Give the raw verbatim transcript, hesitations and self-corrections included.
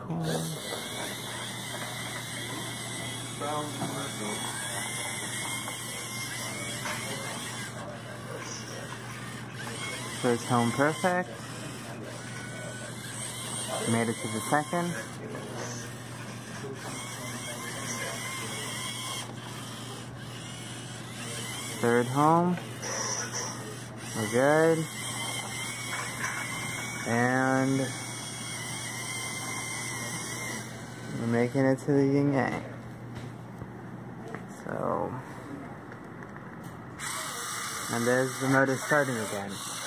cool. First home perfect. Made it to the second. Third home. We're good. And we're making it to the yin yang. So, and there's the motor starting again.